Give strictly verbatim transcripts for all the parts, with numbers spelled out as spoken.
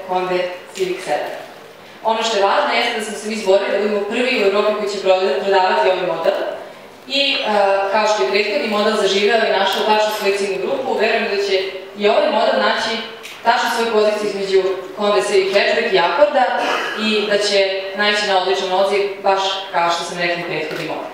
Honda Civic sedam. Ono što je važno jeste da smo se mi izborili da budemo prvi u Evropi koji će prodavati ovaj model i kao što je prethodni model zaživeo i našao tačnu svoju ciljnu grupu, verujemo da će i ovaj model naći tačnu svoju poziciju između Honda Civic Hatchback i Accorda i da će naići na odličan odziv, baš kao što sam rekla prethodni model.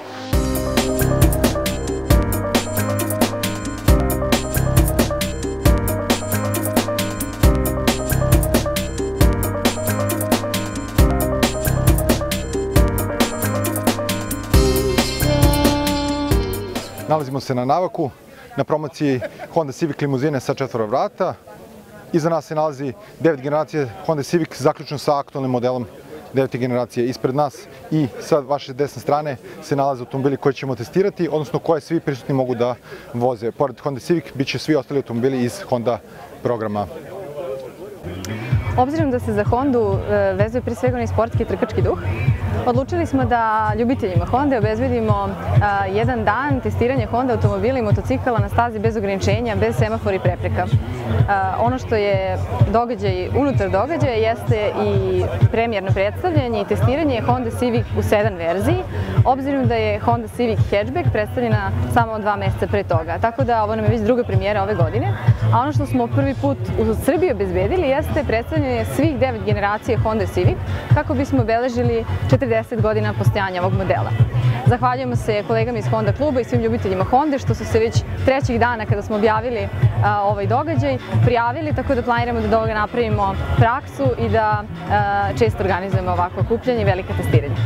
Nalazimo se na Navaku, na promociji Honda Civic limuzine sa četvoro vrata. Iza nas se nalazi devet generacije Honda Civic, zaključno sa aktualnim modelom devete generacije. Ispred nas i sa vaše desne strane se nalaze automobili koje ćemo testirati, odnosno koje svi prisutni mogu da voze. Pored Honda Civic bit će svi ostali automobili iz Honda programa. Obzirom da se za Hondu vezuje prije svega onaj sportski i trkački duh, odlučili smo da ljubiteljima Honda obezbedimo jedan dan testiranja Honda automobila i motocikala na stazi bez ograničenja, bez semafora i prepreka. Ono što je događaj unutar događaja jeste i premijerno predstavljanje i testiranje Honda Civic u sedan verziji, obzirom da je Honda Civic Hatchback predstavljena samo dva meseca pre toga. Tako da ovo nam je već druga premijera ove godine, a ono što smo prvi put u Srbiji obezbedili jeste predstavljanje svih devet generacije Honda Civic kako bismo obeležili četrdeset godina postojanja ovog modela. Zahvaljujemo se kolegama iz Honda kluba i svim ljubiteljima Honda što su se već trećeg dana kada smo objavili ovaj događaj prijavili, tako da planiramo da do ovoga napravimo praksu i da često organizujemo ovako okupljanje i velika testiranja.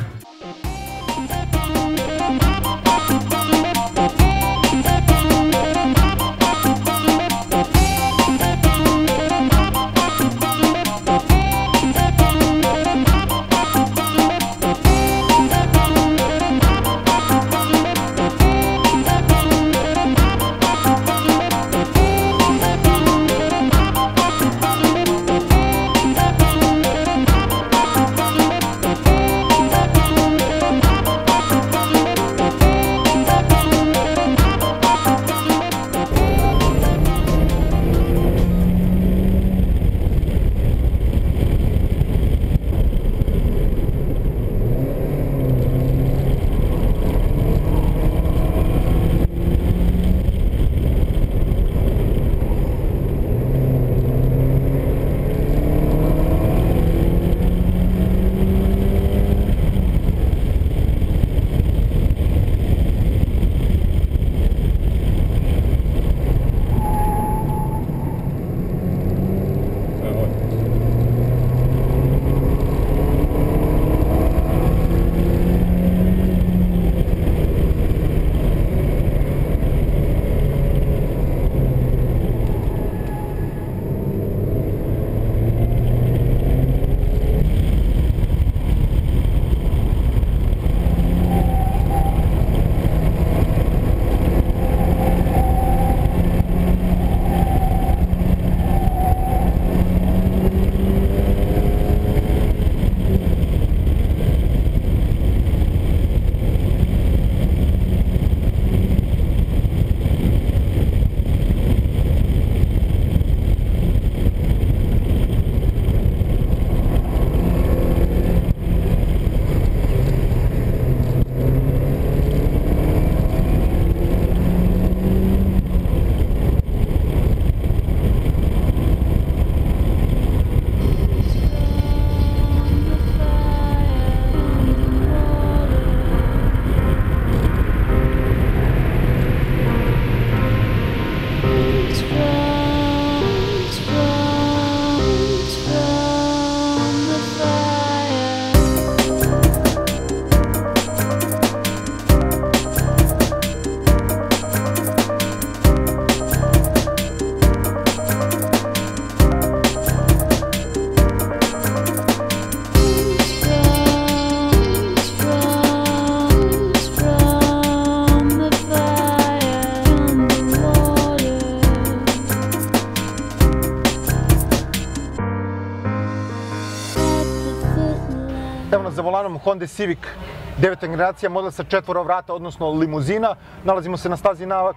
Evo nas za volanom Honda Civic devete generacija, model sa četvoro vrata, odnosno limuzina. Nalazimo se na stazi Navak.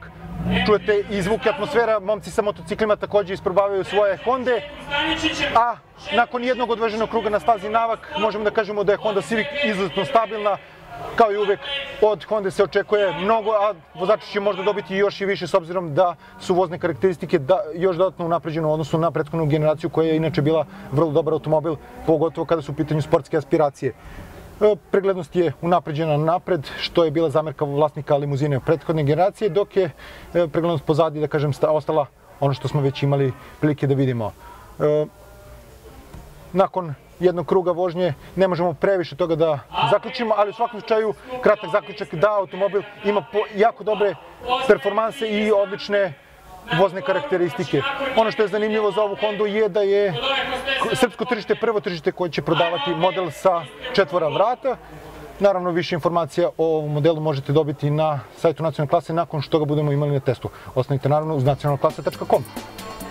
čujete i zvuk i atmosfera, momci sa motociklima takođe isprobavaju svoje Honde, a nakon jednog odveženog kruga na stazi Navak možemo da kažemo da je Honda Civic izuzetno stabilna. Kao i uvek, od Honda se očekuje mnogo, a vozači će možda dobiti još i više s obzirom da su vozne karakteristike još dodatno unapređene u odnosu na prethodnu generaciju koja je inače bila vrlo dobar automobil, pogotovo kada su u pitanju sportske aspiracije. Preglednost je unapređena napred, što je bila zamerka vlasnika limuzine prethodne generacije, dok je preglednost pozadi, da kažem, ostala ono što smo već imali prilike da vidimo. Nakon jednog kruga vožnje ne možemo previše toga da zaključimo, ali u svakom slučaju kratak zaključak da automobil ima jako dobre performanse i odlične vozne karakteristike. Ono što je zanimljivo za ovu Hondu je da je srpsko tržište prvo tržište koje će prodavati model sa četvora vrata. Naravno, više informacija o ovom modelu možete dobiti na sajtu nacionalne klase nakon što ga budemo imali na testu. Ostanite naravno uz nacionalna klasa tačka com.